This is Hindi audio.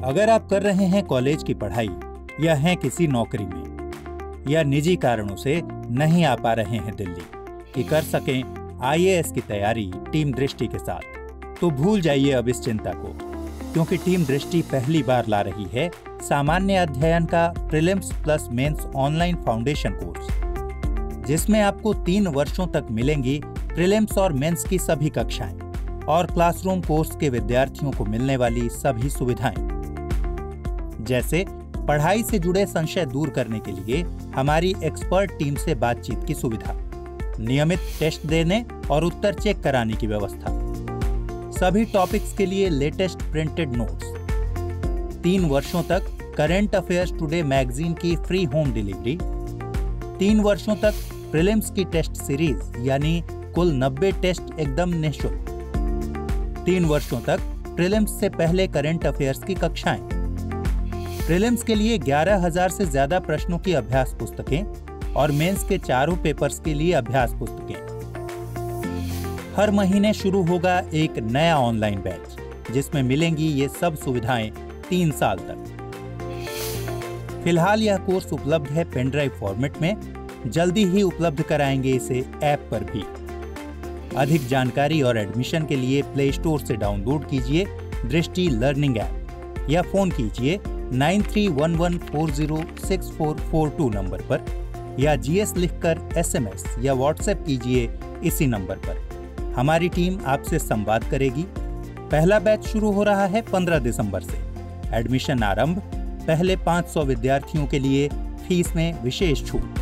अगर आप कर रहे हैं कॉलेज की पढ़ाई या हैं किसी नौकरी में या निजी कारणों से नहीं आ पा रहे हैं दिल्ली कि कर सकें आईएएस की तैयारी टीम दृष्टि के साथ, तो भूल जाइए अब इस चिंता को, क्योंकि टीम दृष्टि पहली बार ला रही है सामान्य अध्ययन का prelims plus mains online foundation course, जिसमें आपको 3 वर्षों तक मिलेंगी प्रीलिम्स और मेंस की सभी कक्षाएं और क्लासरूम कोर्स के विद्यार्थियों को मिलने वाली सभी सुविधाएं, जैसे पढ़ाई से जुड़े संशय दूर करने के लिए हमारी एक्सपर्ट टीम से बातचीत की सुविधा, नियमित टेस्ट देने और उत्तर चेक कराने की व्यवस्था, सभी टॉपिक्स के लिए लेटेस्ट प्रिंटेड नोट्स, 3 वर्षों तक करंट अफेयर्स टुडे मैगजीन की फ्री होम डिलीवरी, 3 वर्षों तक प्रीलिम्स की टेस्ट सीरीज यानी कुल 90 टेस्ट एकदम निःशुल्क, 3 वर्षों तक प्रीलिम्स से पहले करंट अफेयर्स की कक्षाएं, प्रीलिम्स के लिए 11,000 से ज्यादा प्रश्नों की अभ्यास पुस्तकें और मेंस के चारों पेपर्स के लिए अभ्यास पुस्तकें। हर महीने शुरू होगा एक नया ऑनलाइन बैच जिसमें मिलेंगी ये सब सुविधाएं 3 साल तक। फिलहाल यह कोर्स उपलब्ध है पेनड्राइव फॉर्मेट में, जल्दी ही उपलब्ध कराएंगे इसे ऐप पर भी। अधिक जानकारी और एडमिशन के लिए प्ले स्टोर से डाउनलोड कीजिए दृष्टि लर्निंग ऐप या फोन कीजिए 9311406442 नंबर पर, या जीएस लिखकर एसएमएस या व्हाट्सएप कीजिए इसी नंबर पर। हमारी टीम आपसे संवाद करेगी। पहला बैच शुरू हो रहा है 15 दिसंबर से। एडमिशन आरंभ, पहले 500 विद्यार्थियों के लिए फीस में विशेष छूट।